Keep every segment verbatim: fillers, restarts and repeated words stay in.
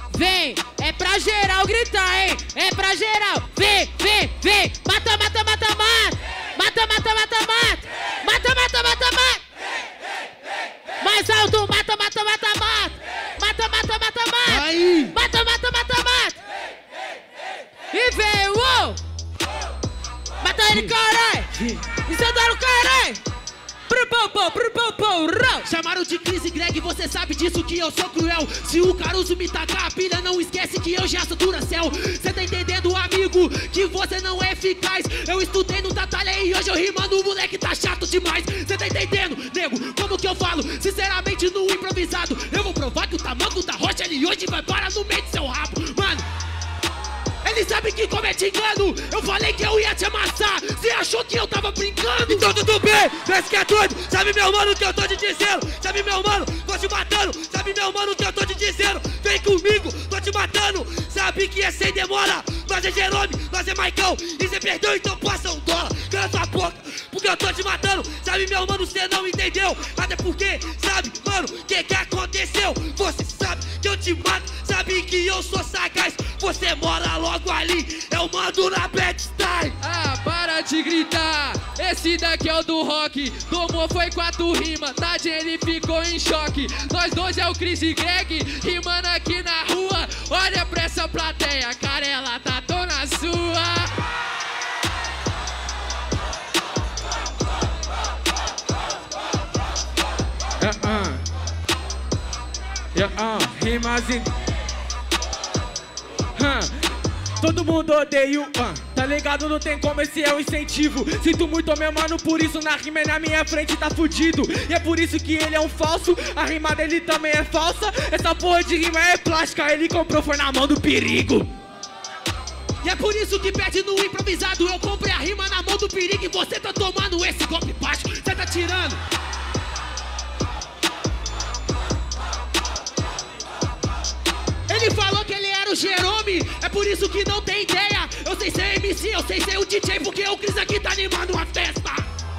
vem. É pra geral gritar, hein? É pra geral. Vem, vem, vem. Mata, mata, mata, mata. Mata, mata, mata, mata. Mata, mata, mata, mata. Mais alto. Mata, mata, mata, mata. Mata, mata, mata, mata. Aí. Mata, mata, mata, mata. E vem, uou. Mata ele, caralho. Incendiaram, caralho. Chamaram de Cris Greg, você sabe disso que eu sou cruel. Se o Caruso me tacar a pilha, não esquece que eu já sou Duracell. Cê tá entendendo, amigo, que você não é eficaz. Eu estudei no Tatalha e hoje eu rimando, o moleque tá chato demais. Cê tá entendendo, nego, como que eu falo? Sinceramente no improvisado, eu vou provar que o tamanco da rocha ele hoje vai parar no meio do seu rabo. Mano, ele sabe que comete engano. Eu falei que eu ia te amassar. Você achou que eu tava brincando? Então tudo bem, parece que é doido. Sabe meu mano o que eu tô te dizendo? Sabe meu mano, tô te matando. Sabe meu mano o que eu tô te dizendo? Vem comigo, tô te matando. Sabe que é sem demora. Nós é Jerome, nós é Maicão. E cê perdeu, então passa um dólar. Cala sua boca, porque eu tô te matando. Sabe meu mano, cê não entendeu. Até porque, sabe mano, o que que aconteceu? Você sabe que eu te mato. Sabe que eu sou sagaz. Você mora logo ali, eu mando na bad style. Ah, para de gritar, esse daqui é o do rock. Tomou foi quatro rimas, Tadinho ele ficou em choque. Nós dois é o Cris e Greg, rimando aqui na rua. Olha pra essa plateia, cara, ela tá tão na sua. Uh-uh. Uh-uh. Rimas em... Huh. Todo mundo odeia o... Uh, tá ligado? Não tem como, esse é o incentivo. Sinto muito, meu mano, por isso na rima na minha frente tá fudido. E é por isso que ele é um falso, a rima dele também é falsa. Essa porra de rima é plástica, ele comprou, foi na mão do perigo. E é por isso que pede no improvisado. Eu comprei a rima na mão do perigo e você tá tomando esse golpe baixo. Você tá tirando. Ele falou que ele era o Jerome, é por isso que não tem ideia. Eu sei ser M C, eu sei ser o D J, porque o Cris aqui tá animando uma festa.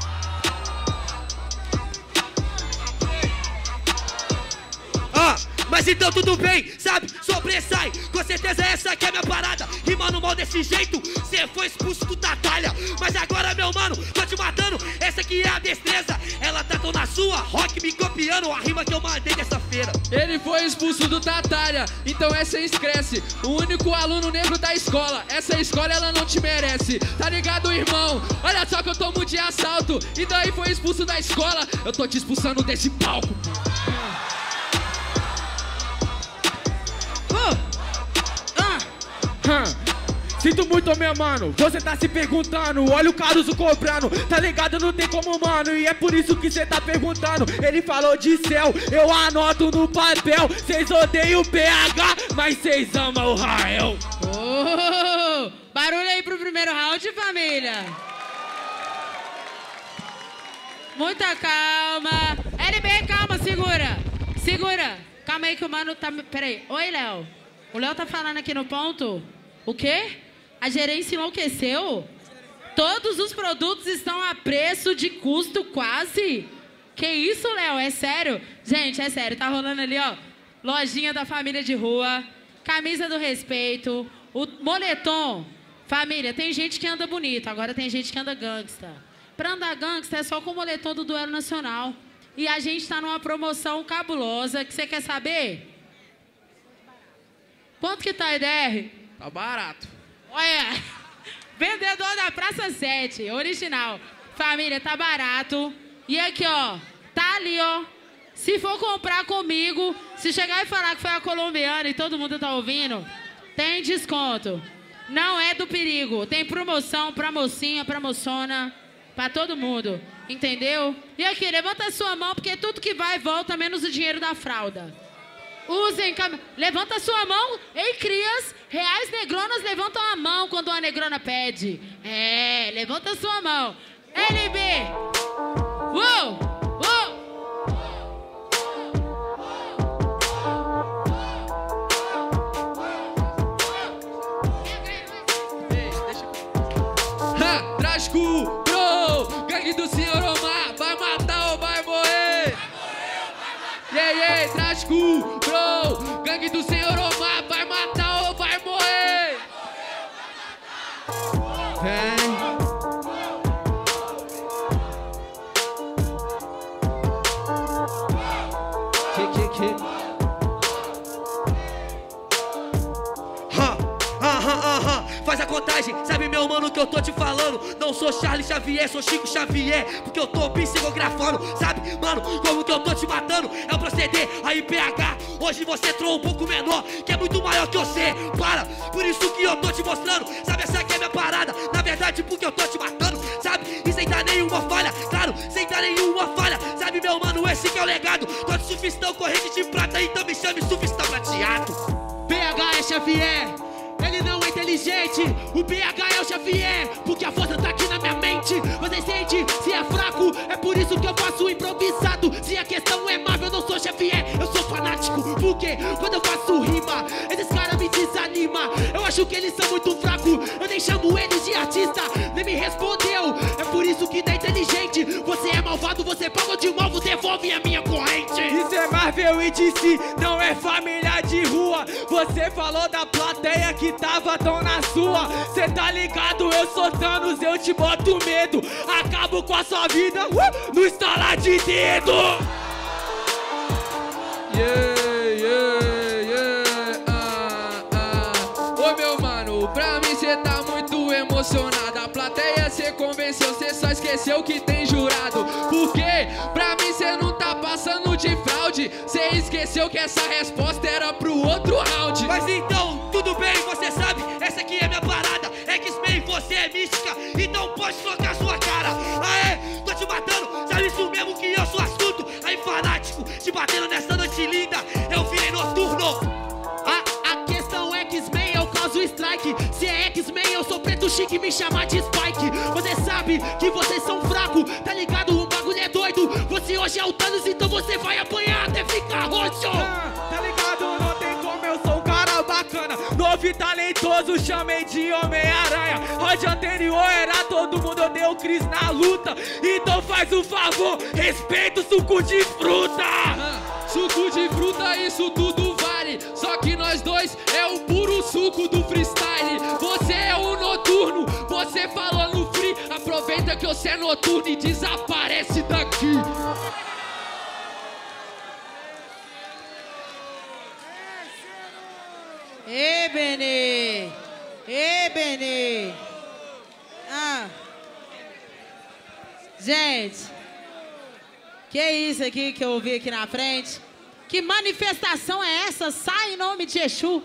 Ah, mas então tudo bem, sabe? Sobressai, com certeza essa aqui é a minha parada. Rimando mal desse jeito, cê foi expulso do Tatalha. Mas agora, meu mano, tô te matando. Essa aqui é a destreza, ela tá tão na sua. Rock me copiando a rima que eu mandei dessa feira. Ele foi expulso do Tatalha, então essa esquece. O único aluno negro da escola, essa escola ela não te merece. Tá ligado, irmão? Olha só que eu tomo de assalto, e daí foi expulso da escola. Eu tô te expulsando desse palco. Sinto muito, meu mano, você tá se perguntando. Olha o Caruso cobrando, tá ligado? Não tem como, mano. E é por isso que cê tá perguntando. Ele falou de céu, eu anoto no papel. Cês odeiam o P H, mas cês amam o Rael. Oh, barulho aí pro primeiro round, família. Muita calma. L B, calma, segura. Segura. Calma aí que o mano tá... Peraí. Oi, Léo. O Léo tá falando aqui no ponto. O quê? A gerência enlouqueceu? Todos os produtos estão a preço de custo quase? Que isso, Léo? É sério? Gente, é sério. Tá rolando ali, ó. Lojinha da família de rua. Camisa do respeito. O moletom. Família, tem gente que anda bonito. Agora tem gente que anda gangsta. Pra andar gangsta é só com o moletom do Duelo Nacional. E a gente tá numa promoção cabulosa. Que você quer saber? Quanto que tá a I D R? Tá barato. Olha, vendedor da Praça sete, original. Família, tá barato. E aqui, ó, tá ali, ó. Se for comprar comigo, se chegar e falar que foi a colombiana e todo mundo tá ouvindo, tem desconto. Não é do perigo. Tem promoção pra mocinha, pra moçona, pra todo mundo. Entendeu? E aqui, levanta a sua mão, porque tudo que vai volta, menos o dinheiro da fralda. Usem... Cam... Levanta a sua mão. Ei, crias, reais negronas levantam a mão quando uma negrona pede. É, levanta a sua mão. L B. Uou! Uou! Ha! Trágico, bro! Gangue do senhor Omar, vai matar ou vai morrer? Vai morrer ou vai matar? Yeah, yeah, trágico, bro! Gangue do senhor Omar, vai mensagem, sabe meu mano que eu tô te falando. Não sou Charles Xavier, sou Chico Xavier, porque eu tô psicografando. Sabe, mano, como que eu tô te matando? É o proceder, aí P H. Hoje você troll um pouco menor, que é muito maior que você. Para, por isso que eu tô te mostrando. Sabe, essa aqui é minha parada, na verdade porque eu tô te matando. Sabe, e sem dar nenhuma falha, claro, sem dar nenhuma falha. Sabe meu mano, esse que é o legado. Tô de sufistão, corrente de prata, então me chame sufistão prateado. P H é Xavier, ele não é inteligente. O P H é o Xavier, porque a força tá aqui na minha mente. Você sente, se é fraco, é por isso que eu faço improvisado. Se a questão é Marvel, eu não sou Xavier, eu sou fanático. Porque quando eu faço rima, esses caras me desanimam. Eu acho que eles são muito fracos, eu nem chamo eles de artista. Nem me respondeu, é por isso que não é inteligente. Você é malvado, você paga de mal, você devolve a minha corrente. Isso é Marvel e D C, não é família de rua. Você falou da plateia que tava tão na sua. Cê tá ligado, eu sou Thanos, eu te boto medo. Acabo com a sua vida uh, no estalar de dedo. Yeah, yeah, yeah, ah, ah. Ô meu mano, pra mim cê tá muito emocionado. A plateia cê convenceu, cê só esqueceu que tem jurado. Porque pra mim cê não tá passando de fraude. Cê esqueceu que essa resposta era pro outro round. Mas então, tudo bem, você sabe, essa aqui é minha parada. X-Men, você é mística, então pode trocar sua cara. Aê, tô te matando, sabe isso mesmo que eu sou assunto. Aí fanático, te batendo nessa noite linda, eu virei noturno. A, a questão é X-Men, eu causo strike. Se é X-Men, eu sou preto chique, me chamar de Spike. Você sabe que vocês são fracos, tá ligado? O bagulho é doido. Você hoje é o Thanos, então você vai apanhar até ficar roxo. Ah, tá ligado? Não tem como, eu sou um cara bacana, novo e talentoso, chamei de Homem-Aranha. Round anterior era todo mundo, eu dei o Chris na luta. Então faz um favor, respeita o suco de fruta. Ah, suco de fruta, isso tudo vale. Só que nós dois é o puro suco do freestyle. Você é o noturno, você falou no free. Aproveita que você é noturno e desaparece daqui. Ê, Benê! Ê, Benê! Ah! Gente, que isso aqui que eu ouvi aqui na frente? Que manifestação é essa? Sai em nome de Exu!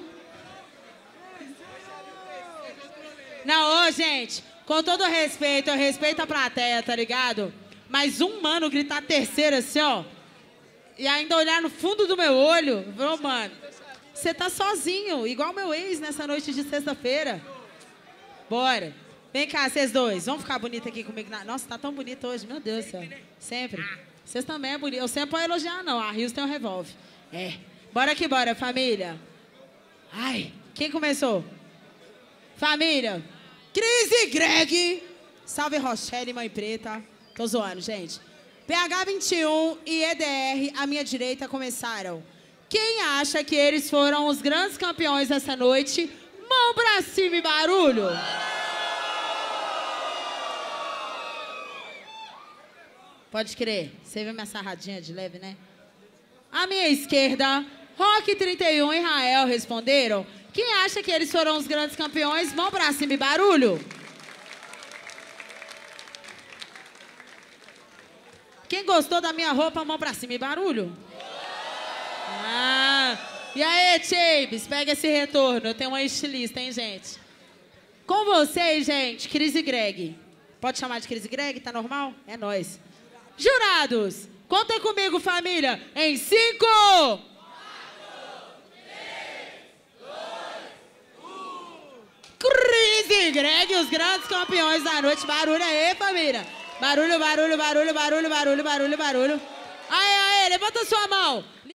Não, ô, gente, com todo respeito, eu respeito a plateia, tá ligado? Mas um mano gritar terceiro assim, ó, e ainda olhar no fundo do meu olho, ô, mano, você tá sozinho, igual meu ex nessa noite de sexta-feira. Bora. Vem cá, vocês dois. Vamos ficar bonito aqui comigo. Nossa, tá tão bonito hoje. Meu Deus do céu. Sempre. Vocês também é bonito. Eu sempre vou elogiar, não. A Rios tem um revólver. É. Bora que bora, família. Ai, quem começou? Família. Cris e Greg. Salve Rochelle, Mãe Preta. Tô zoando, gente. P H vinte e um e E D R, à minha direita, começaram. Quem acha que eles foram os grandes campeões dessa noite? Mão pra cima e barulho! Pode crer. Você viu minha sarradinha de leve, né? À minha esquerda, Rock trinta e um e Rael responderam. Quem acha que eles foram os grandes campeões? Mão pra cima e barulho! Quem gostou da minha roupa, mão pra cima e barulho? Ah, e aí, Chambes, pega esse retorno. Eu tenho uma estilista, hein, gente? Com vocês, gente, Cris e Greg. Pode chamar de Cris e Greg? Tá normal? É nóis. Jurados, contem comigo, família. Em cinco... quatro, três, dois, um... Cris e Greg, os grandes campeões da noite. Barulho aí, família. Barulho, barulho, barulho, barulho, barulho, barulho, barulho. Aê, aê, levanta sua mão.